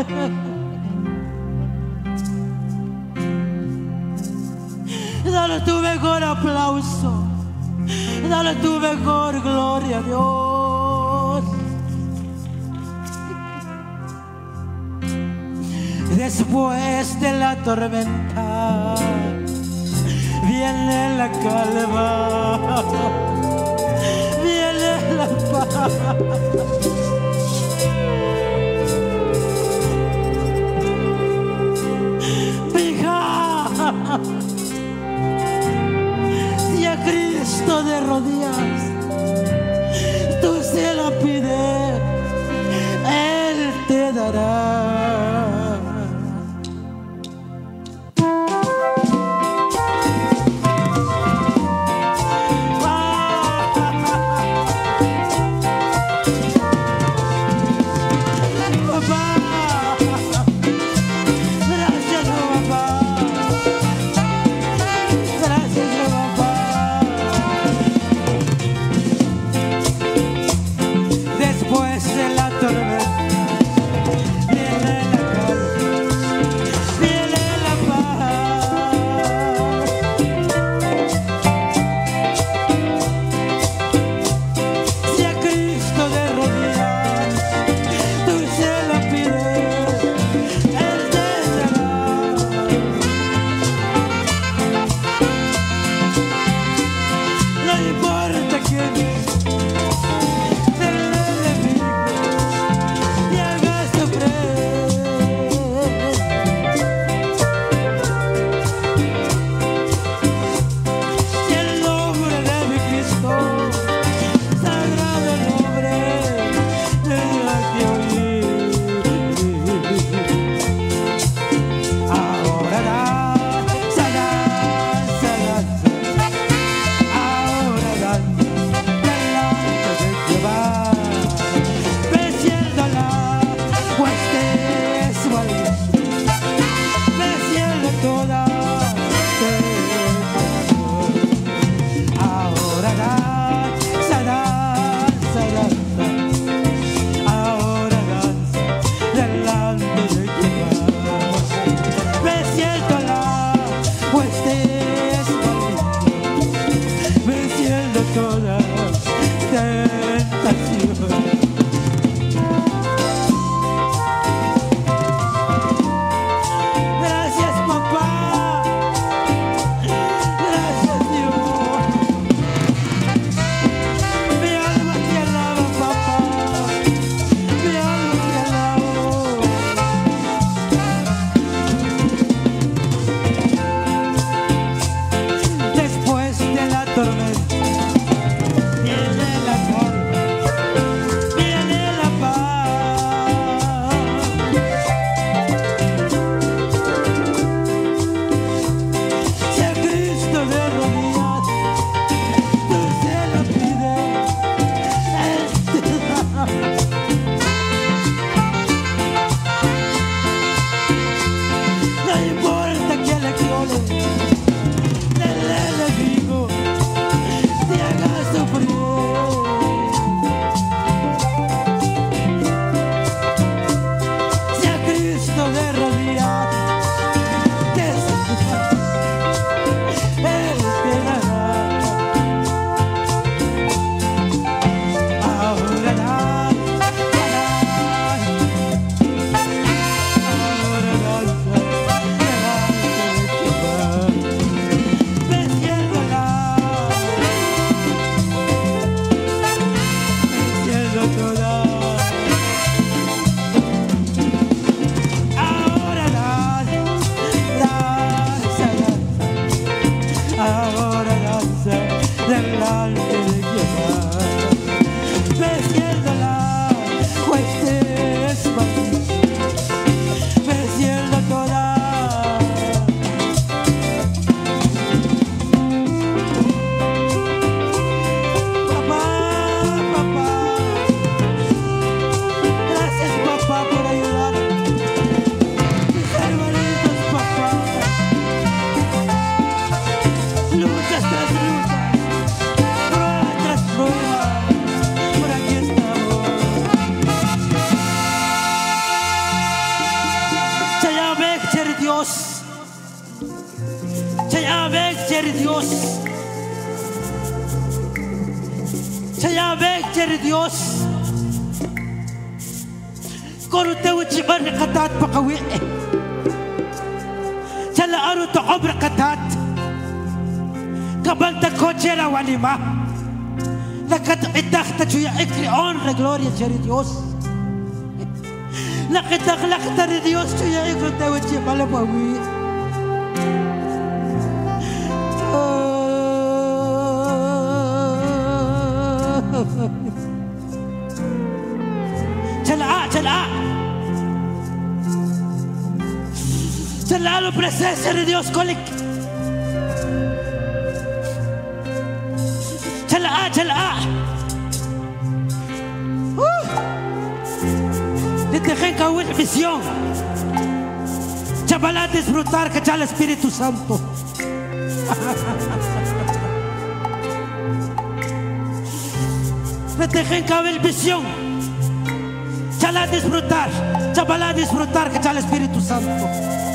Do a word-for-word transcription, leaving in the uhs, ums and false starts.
Dale tu mejor aplauso. Dale tu mejor gloria a Dios. Después de la tormenta viene la calma, viene la paz. Si a Cristo de rodillas tú se la pides, Él te dará. Ahora Jerry Dios. Saya beg Jerry Dios. Koro te uciban katat pakawi. Sala aru to obra katat. Kabanta kochera walima. Nakat itakta chuya ikri on la gloria Jerry Dios. Nakitak lakta ni Dios chuya ikri te uciban la pawi. Chala, chala. Chala la presencia de Dios colic. Chala, chala. Te dejen caer visión. Chabala disfrutar que ya el Espíritu Santo. Te dejen caer visión. Chala disfrutar, chabala disfrutar que ya el Espíritu Santo.